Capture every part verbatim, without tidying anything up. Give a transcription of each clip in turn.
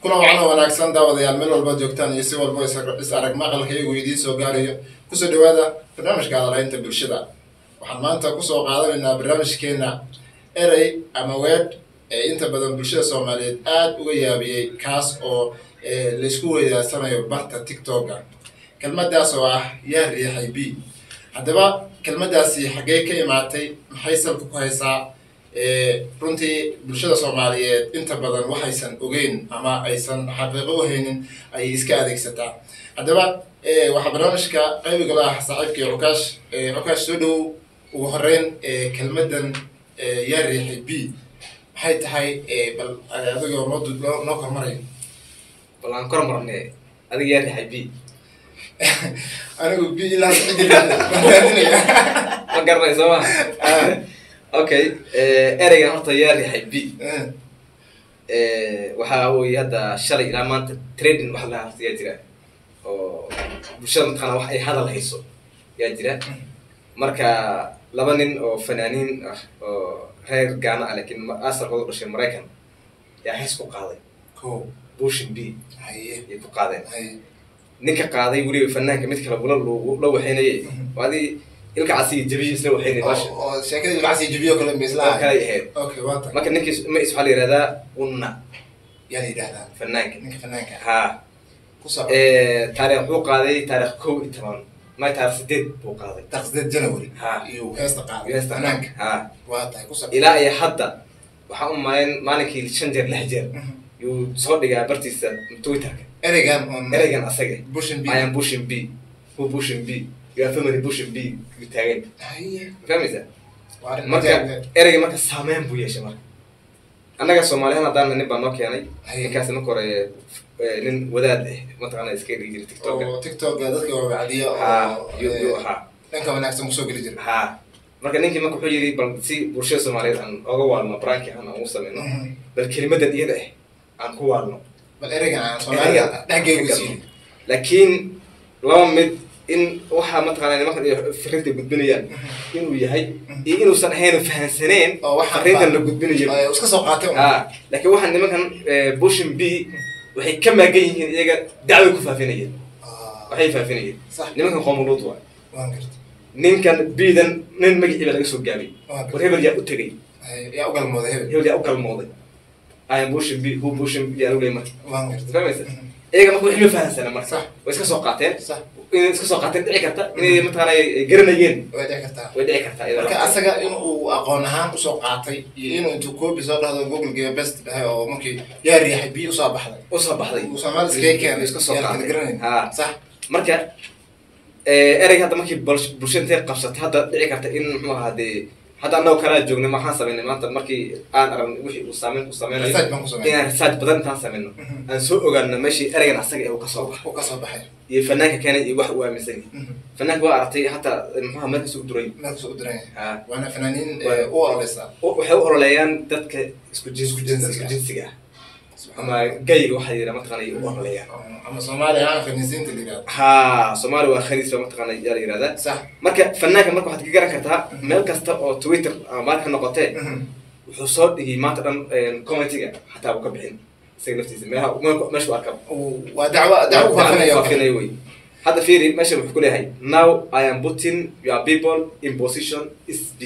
kuna waxaan wanaagsan daawadayaal meel walba joogtaan iyo si walba is arag maqalkaygu idiin soo gaarayo kusoo dhawaada barnaamijka hadalaynta bulshada. waxaan maanta kusoo qaadanaynaa barnaamijkeena erey ama weed ee inta badan bulshada Soomaaliyeed aad uga yaabiyay kaas oo la isku weydaarsanayo barta TikTok-ga. kelmadaas oo ah yaa riixay bi. haddaba kelmadaasi xagee ka imaatay, maxay salka ku haysaa? ee runtii bulshada Soomaaliyeed inta badan waxaysan ogeyn ama aysan xaqiiqo u haynin ay iska adeegsataa. haddaba ee waxa barnaamijka qaybiga ah saaxiibkii Ukaash ee Ukaash soo dhow ugu horeyn ee kelmadan ee yaa riixay bi maxay tahay? ee bal adiga oo mood noo kormaray bal aan kormarnay adiga yaa riixay bi anigu bi ilaa cidina ma garanay soo ma okay ereygan horta yaa riixay bi ee waxa uu yada shalay ilaa maanta trading wax la hasiya jira oo bulshada mataqaana wax ay hadal hayso yaa jira. marka laba nin oo fanaaniin ah oo reer Ghana ah laakiin asalkoodu dhashay Mareykan yaa xis ku qaaday ko Bushin B haye ay ku qaadeen haye ninka qaaday waliba fanaanka mid kala bulan loo waxaynayay waadi ilka casi jabiyo isla waxaynay baasha oo sheekada ilka casi jabiyo kala miisla kala yahay. okay waata marka ninkii ma is xal yiraahdaa una yaa yiraahdaa fanaanka ninka fanaanka ha ku soo ee taariikh wuxuu qaaday taariikh kow iyo toban ما تعرف سديد بوقاضي تقصد جنوري ها يو هيست قاضي هيست فنانك ها واضح كوسا الى اي حدا waxaa u maayn maalinkii shanjeer lix jeer yuu soo dhigaa bartiisa Twitter-ka ereygan on ereygan asaga Bushin B I am Bushin B who Bushin B you are family Bushin B bitaagan haye famisa marka ereyga marka saameyn buu yeeshay marka annaga Soomaaliyeed hadaan nin baa noo keenay ninkaas ma koray nin wadaad ah mataqaana iska dhigay TikTok oo TikTok dadka waa wacdiyo oo ha dhanka wanaagsan kusoo gali jiray ha marka ninkii marka wuxuu yiri bal si bulshada Soomaaliyeed aan oga waalno prank aan u sameeyno bal kelimadan iyada ah aan ku waalno bal ereyga aan Soomaaliya dhageeyay si laakiin laba mid in waxa mataqaana nimanka fikirta gudbinayaan inuu yahay iyo inuu san ahayn fahansaneen oo waxa fariintan la gudbinayo ay iska soo qaatay ha laakiin waxa nimankan Bushin B waxay ka maagan yihiin iyaga dacwo ku faafinayeen waxay faafinayeen nimankan qowmuluud waa waan gartay ninkan biidan nin magaciisa laga soo gaabay war hebel yaa u tagay yaa u galmooday hebel hebel yaa u galmooday ay Bushin B who Bushin B yaa u leeyahay waan gartay fahmaysa iyaga markuu xilmi fahansan marka صح way iska soo qaateen صح in iska soo qaateen dhici karta inay mataqaana garanayeen way dhici kartaa way dhici kartaa marka asaga inuu aqoon ahaan u soo qaatay iyo inuu intuu koobi soo dhahdo Google Geo best dhahay oo markii yaa riixay bi u soo baxday u soo baxday uu Soomaali iska keenay iska soo qaaday ha صح marka ee ereyga hadda markii bulshada qabsatay hadda dhici karta in muxuu ahaadee hadda annagu kala joognay maxaan sameynay maanta markii aan aragnay wixii uu saameyn ku sameeyay inaan research badan taan sameeyno aan soo ogaano meeshii ereygan asaga uu ka soo baxay uu ka soo baxay iyo fanaanka keenay iyo wax uu aaminsan yahay fanaanka waa artay hatta muxuu markii soo duray markii soo duray ha waana fanaaniin u ololeysa waxay u ololeeyaan dadka isku jinsiga ama gayga waxa yiraahdo mataqaanay u ololeeyaan ama Soomaali aan khaniisiinta ligaad ha Soomaali waa khaniis ba mataqaanay yaa yiraahdaa صح marka fanaanka marka waxaad ka garan kartaa meel kasta oo Twitter ama ka noqotay wuxuu soo dhigay maanta dhan commentiga hatta uu ka bixin isaga naftiisa meelaha meesha uu arkay waa dacwo dacwo faafinaya faafinaya way hadda fiiri meesha wuxuu ku leeyahay now I am putting your people in position is B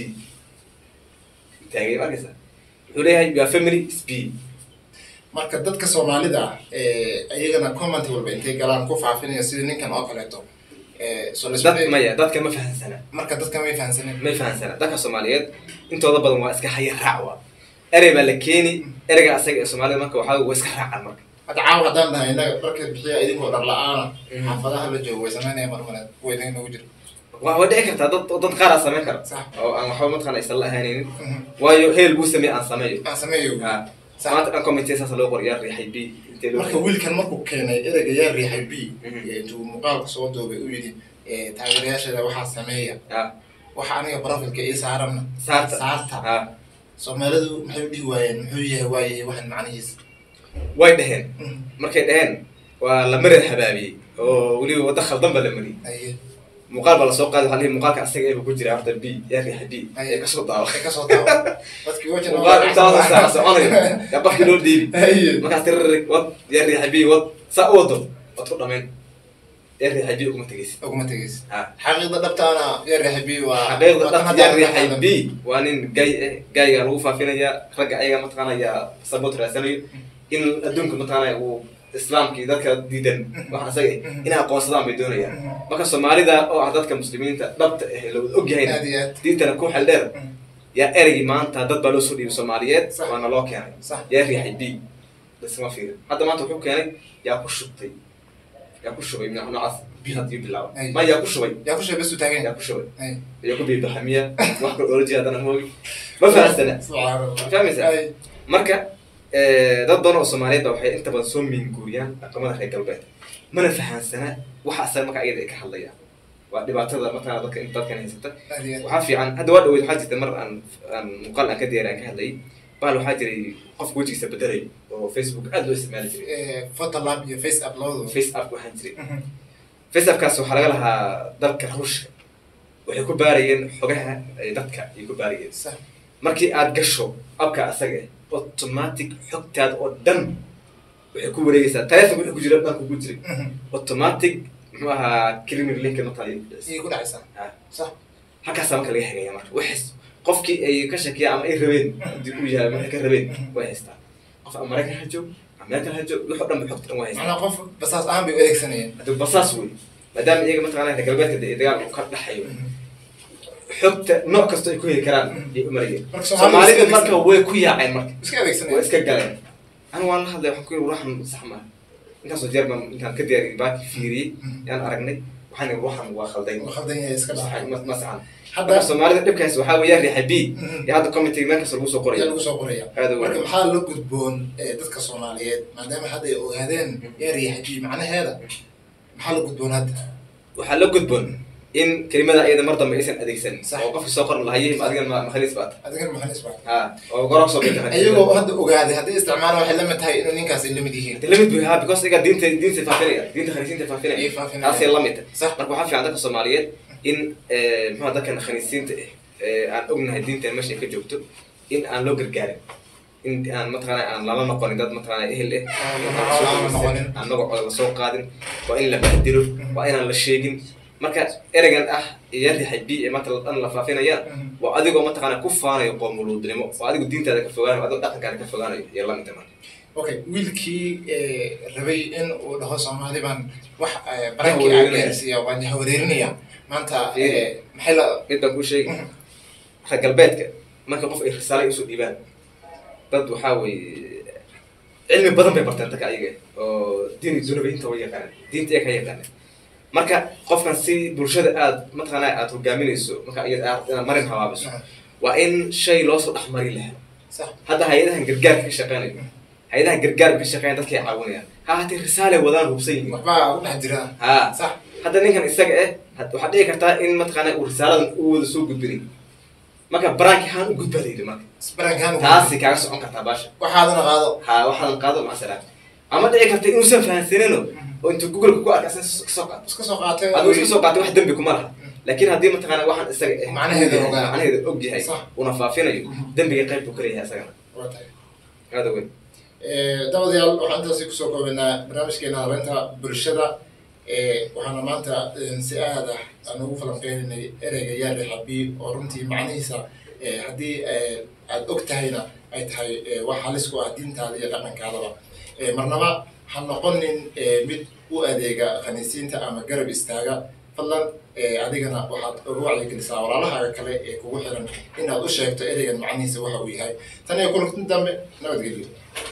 taagay markaysa wuxuu leeyahay your family is B marka dadka Soomaalida ee ayagana comment walba intay galaan ku faafinaya sida ninkan oo kaleeto ee soo dadka maya dadka ma fahansana marka dadka ma fahansaneen ma fahansana dadka Soomaaliyeed intooda badan waa iska hayr raacwa erey baa la keeni ereyga asaga ee Soomaalida marka waxa uu iska raacan marka hada caaw hadaan dhahay inaga marka bixiya idinkoo dhar la'aan xaafadaha la joogo way sameynayaan marmar weydeen ugu jiro waa wada karta dad dad qaar ah sameyn kara oo aan waxa mataqaana isla ahaaneen waayo heel buu sameey aan sameeyo aan sameeyo ha saanta aan committee saas loo qor yaa riixay bi intee loo marka wiilkan markuu keenay ereyga yaa riixay bi intuu muuqaalka soo doobay u yiri ee taageerayaasha waxa sameeya waxa aniga profilka ee saarana saarta saarta ha Soomaalidu maxay u dhihi waayeen muxuu yahay waayay waxan macnihiisa way dhaheen markay dhaheen waa la maray habaabiyay oo wali wada khaldan ba la maray aye muuqaal baa lasoo qaaday waxaa lihi muuqaalka asaga eeba ku jira horta b yaa riixa b ee kasoo daawa kasoo daawa dadkii wajin muuqaal intaada saaca soconayo yaa qofkii loo dhiibi markaas tiririg wad yaa riixa b wad saa u wado wad ku dhameen yaa riixa b uguma tegeysid uguma tegeysid xaqiiqda dhabtaana yaa riixa b waa xaqiiqda dhabta yaa riixa b waa nin gay eh gayga lagu faafinayaa ragga ayaga mataqaanaya sabot raasanayo in adduunka mataqaanaya uu islaamkii dadka diidan waxa asaga inay aqoonsadaan bay doonayaan marka Soomaalida oo ah dadka muslimiinta dhabta ah la og yahay diintana ku xal dheer yaa erigi maanta dad baa loo soo dhiibay Soomaaliyeed waana loo keenay yaa riixay b dasma fiir hadda maanta wuxuu keenay yaa ku shubtay yaa ku shubay min noocaas bi hadii bilaaw ma yaa ku shubay yaa ku shubay bas taagan yaa ku shubay yaa ku biiba xamiya wax ka orji hadana moogi ma fahamsana subhanallah fahamisa marka dad badan oo Soomaaliyeed waxay inta badan soo miinguuriyaan dhaqamada reer galbeed mana fahansana waxa asal marka ayada ka hadlayaan waa dhibaatada marka dadka inta dadkan haysata waxa fiican hadda waa dhaweyd waxa jirta mar aan aan muuqaal aan ka diyaaraan ka hadlay bal waxa jiray qof wajigiisa bedelay oo Facebook aad loo isticmaali jiray ee photo lab iyo face upload face up waxa jiray face up kaas waxa laga lahaa dalka Ruushka waxay ku baarayeen xogaha ay dadka ay ku baarayeen markii aad gasho abka asaga automatic xogtaad oo dhan waxay ku wareegaysaa telefoon wuxuu ku jira dhanka ku jira automatic muxuu ahaa criminal link ma tahay iyo ku dhacaysa sax halkaas marka laga hagaya marka waxis qofkii ay ka shakiya ama ay rabeen dib u yahay ma ka rabeen way haystaa qof Amerika hajo Amerika hajo wuxuu dhan xogta dhan way haystaa ana qof basaas aan bay adeegsanayeen hadu basaas way maadaama iyaga mataqaanaa galbeedka dagaal uu ka dhaxayo xogta nooc kasta ay ku heli karaan ay u marayeen Soomaalida marka way ku yaaceen marka iska adeegsanayeen way iska galeen أنا والله هذا يحكي روحهم صحمة إنك صو جرب إنك كدير باك فيري يعني أرجعني وحنا روحهم وخلدين وخلدين يسكت صحيح مثلا حتى الصومالي ده بكيس وحاول يري حبي يهذا كوميتي ما كسر بوسو قرية بوسو قرية هذا هو لكن حال لو قد بون تذكر الصوماليات ما دام حدا وهذين يري حبي معناه هذا محل قد بون هذا وحال لو قد بون إن كلمة أيضا مرضى ما يسن أديكسن وقف السوقر اللي هي ما أديك ما خليس بعد أديك ما خليس بعد ها وقرأ صوبك أيوة هذا وقاعد هذا استعماله واحد لما تهاي إنه نينكاس اللي مديه اللي مديه ها بيكوس إيجا دين دين سفافينية دين خليسين سفافينية إيه فافينية هذا اللي ميت صح مركو حافي عندك الصوماليات إن ما هذا كان خليسين عن أمنا الدين تمشي في جوبته إن عن لوجر جاري إن عن مثلا عن لا نقول إن مثلا إيه اللي عن نقول على سوق قادم وإن لا بهدلوا وإن لا شيء marka eragan ah iyadii xabii matala dhan la faafinaya waa adigoo mataqaana ku faanayo qoomuluudnimo waa adigu diintaada ka fogaanayo adigu dhaqankaada ka fogaanayo iyo la mid ah okay wiilkii rabay in uu dhaho Soomaali baan wax barankii ageersiya waan hawareerinaya maanta maxay la mid baan ku sheegay reer galbeedka marka qof ay risaale isu dhiibaan dad waxa way cilmi badan bay bartaan dadka ayaga oo diin dunubiinta way yaqaan diinta ay ka yaqaan marka qofkan si bulshada aad mataqaanaa aad hogaaminayso marka aad marin hawaabiso waa in shay loo soo dhaxmari lahaa sax hadda hay'adahan gargaarka ka shaqeynaya hay'adahan gargaarka ka shaqeynaya dadka ay caawinayaan ha hatii risaale wadaan hubsan yihiin waxba u dhex jira ha sax hadda ninkan isaga eh waxaa dhici kartaa in mataqaanaa uu risaaladan u wada soo gudbinay marka baranki haan u gudbadeeyo marka baranki haan taasi kaaga socon kartaa baasha waxaadana qaado ha waxaadan qaado ma salaam ama dhici karta inuusan fahansanino وأنت جوجل كوكو أركز سقط سقط قاطع أقول سقط واحد دم بكم مرة لكن هذه مثلا واحد استج معناه هذا هو معناه هذا أوجي هاي ونفافينا يو دم بيقيب بكريه سجنا هذا وين داود يال وحنا سيك سوكو بنا برامج كنا رنتا برشة وحنا ما أنت نسأله أنا هو فلان إن إرجع يالي حبي ورنتي معناه سا هذه الأكتة هنا أي تهاي وحالسكو الدين تالي لمن كذا مرنما حنقولن مد وأديجا خنيسين تأمل جرب استاجا فلان أديجنا واحد روعي كنيسة ولا لها كله كوحنا إن هذا الشيء تأديجا معني سواه وياي ثاني يقولون تندم نود جديد